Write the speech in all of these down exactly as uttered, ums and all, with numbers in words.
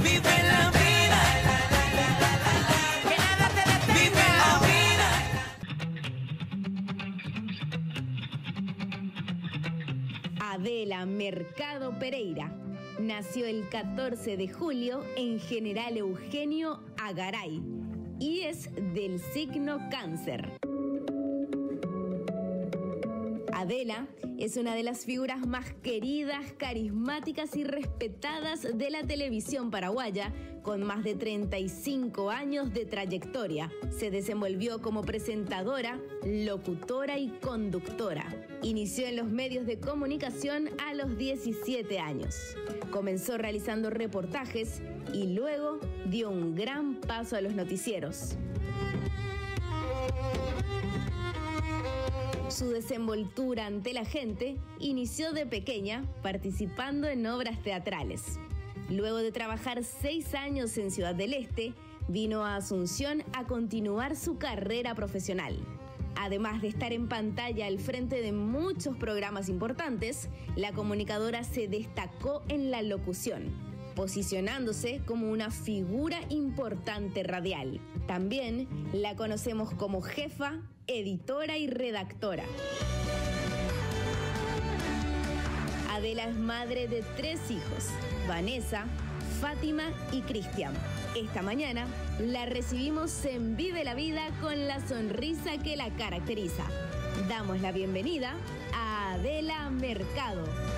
Vive la vida. Que nada te detenga. Vive la vida. Adela Mercado Pereira nació el catorce de julio en General Eugenio Agaray y es del signo Cáncer. Adela es una de las figuras más queridas, carismáticas y respetadas de la televisión paraguaya, con más de treinta y cinco años de trayectoria. Se desenvolvió como presentadora, locutora y conductora. Inició en los medios de comunicación a los diecisiete años. Comenzó realizando reportajes y luego dio un gran paso a los noticieros. Su desenvoltura ante la gente inició de pequeña participando en obras teatrales. Luego de trabajar seis años en Ciudad del Este, vino a Asunción a continuar su carrera profesional. Además de estar en pantalla al frente de muchos programas importantes, la comunicadora se destacó en la locución, posicionándose como una figura importante radial. También la conocemos como jefa, editora y redactora. Adela es madre de tres hijos, Vanessa, Fátima y Cristian. Esta mañana la recibimos en Vive la Vida con la sonrisa que la caracteriza. Damos la bienvenida a Adela Mercado.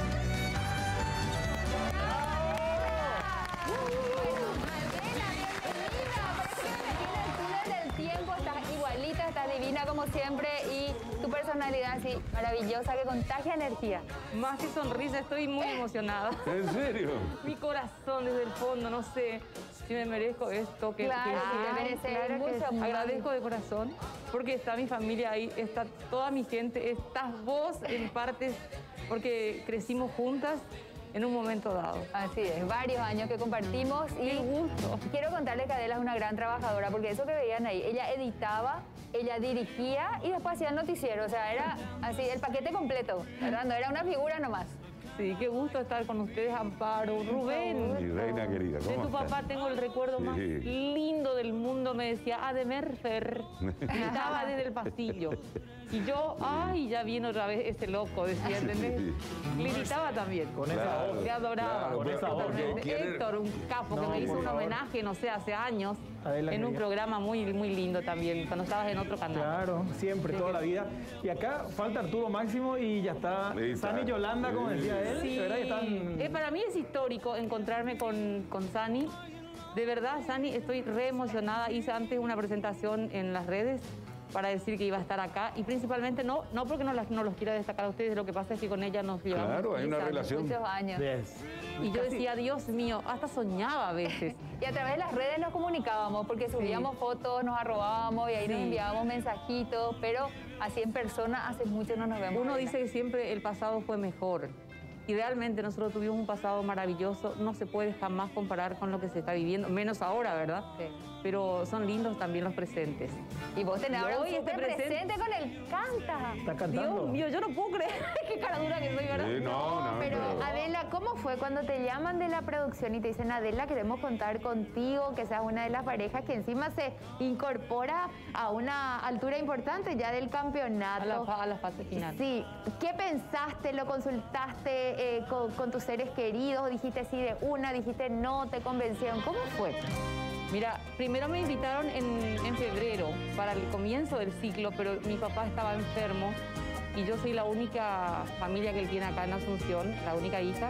Estás divina como siempre y tu personalidad así maravillosa que contagia energía. Más que sonrisa, estoy muy emocionada. ¿En serio? Mi corazón desde el fondo, no sé si me merezco esto. Que, claro, que, si te mereces claro mucho que más. Agradezco de corazón porque está mi familia ahí, está toda mi gente, estás vos en partes porque crecimos juntas en un momento dado. Así es, varios años que compartimos y Qué gusto. Quiero contarles que Adela es una gran trabajadora porque eso que veían ahí, ella editaba, ella dirigía y después hacía el noticiero, o sea, era así, el paquete completo, ¿verdad? No era una figura nomás. Sí, qué gusto estar con ustedes, Amparo, Rubén. Mi reina querida, ¿cómo De tu estás? papá tengo el recuerdo Sí. más lindo del mundo, me decía, Ademerfer, gritaba desde el pasillo. Y yo, ay, ya viene otra vez ese loco, decía, ¿entendés? Le gritaba también. Con esa Claro, voz. Le adoraba. claro, con esa voz, Totalmente. ¿no? ¿Quién Héctor, un capo que No, me hizo por un favor. homenaje, no sé, hace años, Adela, en un querida. programa muy, muy lindo también, cuando estabas en otro canal. Claro, siempre, Sí, toda que- la vida. Y acá falta Arturo Máximo y ya está Ahí está. Sani Yolanda, como decía él. Sí, ¿Verdad? Y están... eh, para mí es histórico encontrarme con, con Sani. De verdad, Sani, estoy re emocionada. Hice antes una presentación en las redes para decir que iba a estar acá. Y principalmente no, no porque no, las, no los quiera destacar a ustedes, lo que pasa es que con ella nos llevamos Claro, hay diez una años. relación. Muchos años. Yes. Y yo Casi- decía, Dios mío, hasta soñaba a veces. Y a través de las redes nos comunicábamos porque subíamos fotos, nos arrobábamos y ahí nos Sí. enviábamos mensajitos, pero así en persona hace mucho no nos vemos. Uno Adela. dice que siempre el pasado fue mejor. Y realmente nosotros tuvimos un pasado maravilloso. No se puede jamás comparar con lo que se está viviendo, menos ahora, ¿verdad? Sí. Pero son lindos también los presentes. Y vos tenés Y ahora un hoy este súper presente- presente con el canta. Está cantando. Dios mío, yo no puedo creer qué cara dura que soy, ¿verdad? Sí, no, no, Pero pero- Adela, ¿cómo fue cuando te llaman de la producción y te dicen, Adela, queremos contar contigo, que seas una de las parejas que encima se incorpora a una altura importante ya del campeonato? A la, fa- a la fase final. Sí, ¿qué pensaste? ¿Lo consultaste eh, con, con tus seres queridos? ¿Dijiste sí de una? ¿Dijiste no? ¿Te convencieron? ¿Cómo fue? Mira, primero me invitaron en, en febrero para el comienzo del ciclo, pero mi papá estaba enfermo y yo soy la única familia que él tiene acá en Asunción, la única hija,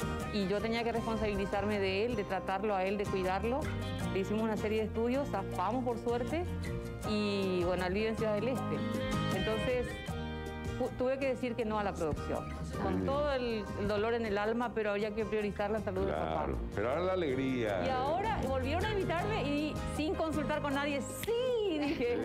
y yo tenía que responsabilizarme de él, de tratarlo a él, de cuidarlo. Le hicimos una serie de estudios, zafamos por suerte, y bueno, él vive en Ciudad del Este. Entonces, pu- tuve que decir que no a la producción, con todo el, el dolor en el alma, pero había que priorizar la salud de papá. Claro, pero ahora la alegría. Y ahora volvieron a invitarme y sin consultar con nadie, sí, dije.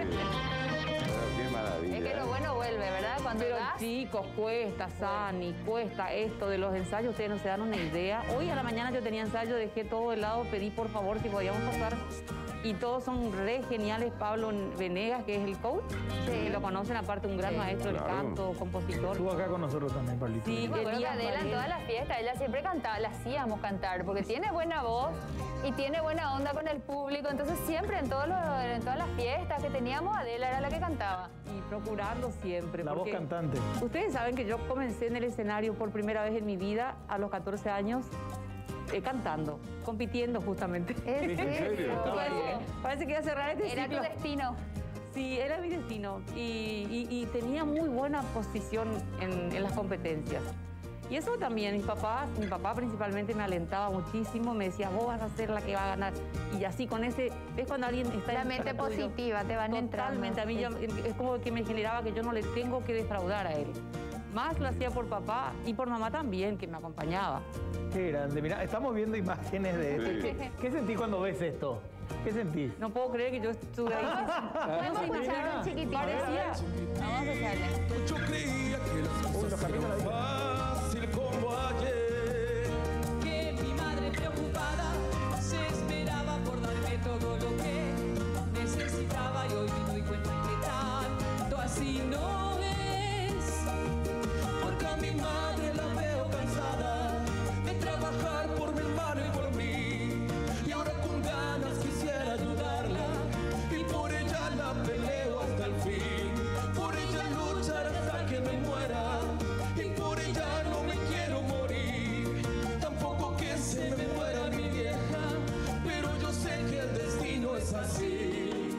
Qué maravilla. Es que lo bueno vuelve, ¿verdad? Cuando Pero das, chicos, cuesta, Sani, cuesta esto de los ensayos, ustedes no se dan una idea. Hoy a la mañana yo tenía ensayo, dejé todo de lado, pedí por favor si podíamos pasar Y todos son re geniales. Pablo Venegas, que es el coach, que lo conocen, aparte un gran Sí. maestro del Claro. canto, compositor. Estuvo acá con nosotros también, Pablito. Sí, Yo me acuerdo que Elías Adela en Valiente. todas las fiestas, ella siempre cantaba, la hacíamos cantar, porque tiene buena voz y tiene buena onda con el público, entonces siempre en, todos los- en todas las fiestas que teníamos, Adela era la que cantaba. Y procurando siempre. La voz porque cantante. Ustedes saben que yo comencé en el escenario por primera vez en mi vida a los catorce años eh, cantando, compitiendo justamente. ¿Es ¿En serio? Estaba Parece, parece que iba a cerrar este Era tu ciclo. destino. Sí, era mi destino y, y- y tenía muy buena posición en, en las competencias. Y eso también, mis papás, mi papá principalmente me alentaba muchísimo, me decía, vos vas a ser la que va a ganar. Y así con ese, ¿ves cuando alguien está La en mente contra tuyo? positiva, te van entrando. Totalmente, a mí ya- es como que me generaba que yo no le tengo que defraudar a él. Más lo hacía por papá y por mamá también, que me acompañaba. Qué grande. Mira, estamos viendo imágenes de esto. Sí. ¿Qué, qué sentís cuando ves esto? ¿Qué sentís? No puedo creer que yo estuve ahí. Podemos escuchar un chiquitito. Parecía... Vamos a escucharle. Yo creía que las Uy, los cosas caminos eran fácil como ayer. Que mi madre preocupada se esperaba por darme todo lo que necesitaba y hoy me doy cuenta que tanto así no es. Porque a mi madre la veo cansada de trabajar por mi hermano y por mí. Y ahora con ganas quisiera ayudarla y por ella la peleo hasta el fin. Por ella luchar hasta que me muera y por ella no me quiero morir. Tampoco que se me muera mi vieja, pero yo sé que el destino es así.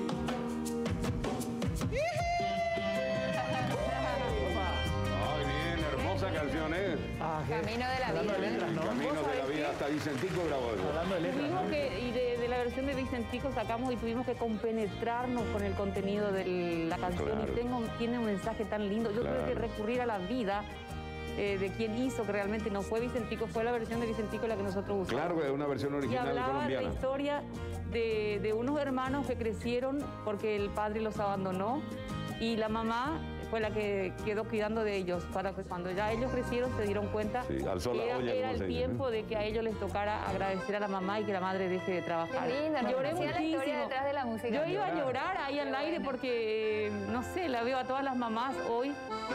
Ay, bien, hermosa canción, ¿eh? Ah, qué- Camino de la hablando vida. de letras, ¿no? Camino ¿Vos de la sabés vida, qué? hasta Vicentico grabó eso. Hablando de letras. Tuvimos ¿no? que, y de, de la versión de Vicentico sacamos y tuvimos que compenetrarnos con el contenido de la canción. Claro. Y tengo, tiene un mensaje tan lindo. Yo Claro. tuve que recurrir a la vida eh, de quien hizo, que realmente no fue Vicentico, fue la versión de Vicentico la que nosotros usamos. Claro, es una versión Y original hablaba de la colombiana. historia de, de unos hermanos que crecieron porque el padre los abandonó y la mamá fue la que quedó cuidando de ellos para que cuando ya ellos crecieron se dieron cuenta Sí, alzó la que era, olla, era como el se dice, tiempo ¿no? de que a ellos les tocara agradecer a la mamá y que la madre deje de trabajar. Qué lindo, no Lloré conocía la historia muchísimo. detrás de la música. Yo iba a llorar ahí al aire porque, eh, no sé, la veo a todas las mamás hoy,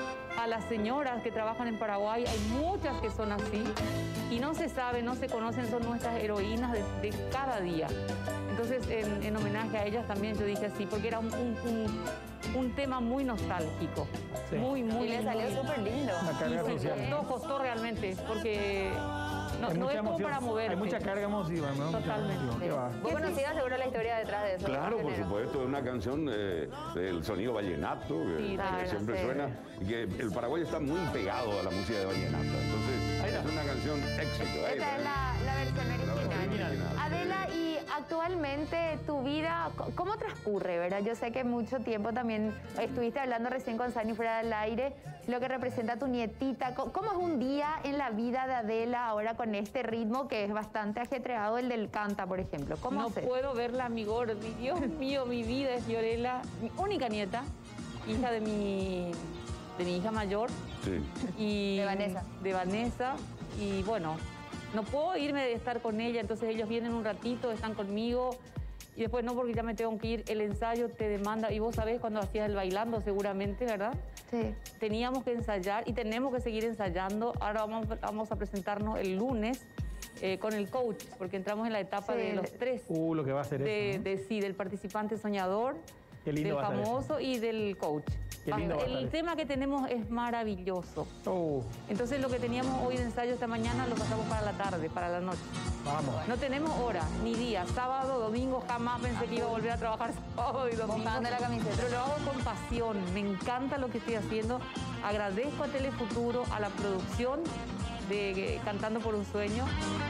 a las señoras que trabajan en Paraguay, hay muchas que son así y no se sabe, no se conocen, son nuestras heroínas de, de cada día. Entonces, en, en homenaje a ellas también yo dije así, porque era un, un- un- un tema muy nostálgico, Sí. muy, muy Y le salió muy- súper lindo. Una carga y sí, social. costó, costó realmente, porque no, Hay no mucha es como emoción. para moverte. Hay mucha carga emotiva, ¿no? Mucha Totalmente. emoción. Qué va. Vos conocías seguro la historia detrás de eso. Claro, por Enero. supuesto, es una canción eh, del sonido vallenato, que, Sí, que claro, siempre sí. suena, y que el Paraguay está muy pegado a la música de vallenato. Entonces, es una canción éxito. ahí Esta está. es la, la versión La versión original. original. Adela, y actualmente tu vida, co- ¿cómo transcurre, verdad? Yo sé que mucho tiempo también estuviste hablando recién con Sani fuera del aire, lo que representa tu nietita. Co- ¿Cómo es un día en la vida de Adela ahora con este ritmo que es bastante ajetreado, el del canta, por ejemplo? ¿Cómo No haces? puedo verla, mi gordi. Dios mío, mi vida es Fiorella, mi única nieta, hija de mi, de mi hija mayor. Sí. Y De Vanessa. De Vanessa. Y bueno, no puedo irme de estar con ella, entonces ellos vienen un ratito, están conmigo. Y después no, porque ya me tengo que ir. El ensayo te demanda, y vos sabés cuando hacías el bailando seguramente, ¿verdad? Sí. Teníamos que ensayar y tenemos que seguir ensayando. Ahora vamos, vamos a presentarnos el lunes eh, con el coach, porque entramos en la etapa Sí. de los tres. Uh, lo que va a hacer de, eso, ¿no? de- sí, del participante soñador, Qué lindo del va a estar famoso y del coach. Qué lindo va a el estar tema que tenemos es maravilloso. Uh, Entonces lo que teníamos hoy de ensayo esta mañana lo pasamos para la tarde, para la noche. vamos. No tenemos hora ni día. Sábado, domingo, jamás pensé que iba a volver a trabajar sábado y domingo. Mojando la camiseta. Pero lo hago con pasión. Me encanta lo que estoy haciendo. Agradezco a Telefuturo, a la producción de eh, Cantando por un Sueño.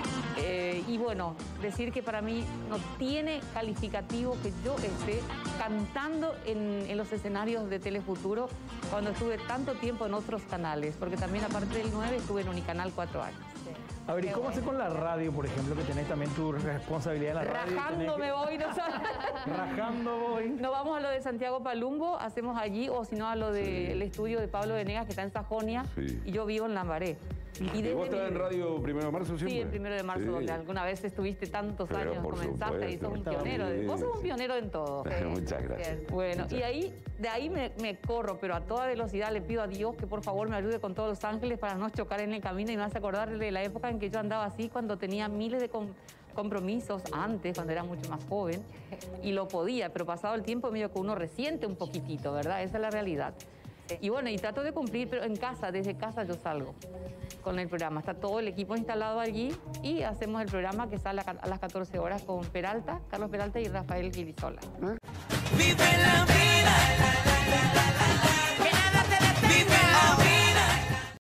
Eh, y bueno, decir que para mí no tiene calificativo que yo esté cantando en, en los escenarios de Telefuturo cuando estuve tanto tiempo en otros canales, porque también aparte del nueve estuve en Unicanal cuatro años. A ver, ¿y Qué cómo bueno. haces con la radio, por ejemplo, que tenés también tu responsabilidad en la radio? y tenés Rajando que- me voy, no sabes. Rajando voy. Nos vamos a lo de Santiago Palumbo, hacemos allí, o si no a lo del estudio de Pablo Venegas, que está en Sajonia, Sí. y yo vivo en Lambaré. Y, ¿Y desde vos estás mi- en Radio Primero de Marzo siempre? Sí, el primero de marzo, Sí. donde alguna vez estuviste tantos Pero años, por comenzaste y sos un supuesto. pionero. Sí, Vos sos un sí. pionero en todo. Muchas gracias. Bueno, Muchas y ahí, de ahí me, me corro, pero a toda velocidad le pido a Dios que por favor me ayude con todos los ángeles para no chocar en el camino y me hace acordar de la época en que yo andaba así, cuando tenía miles de com- compromisos antes, cuando era mucho más joven, y lo podía, pero pasado el tiempo medio que uno resiente un poquitito, ¿verdad? Esa es la realidad. Y bueno, y trato de cumplir, pero en casa, desde casa yo salgo con el programa. Está todo el equipo instalado allí y hacemos el programa que sale a las catorce horas con Peralta, Carlos Peralta y Rafael Guirizola. Vive la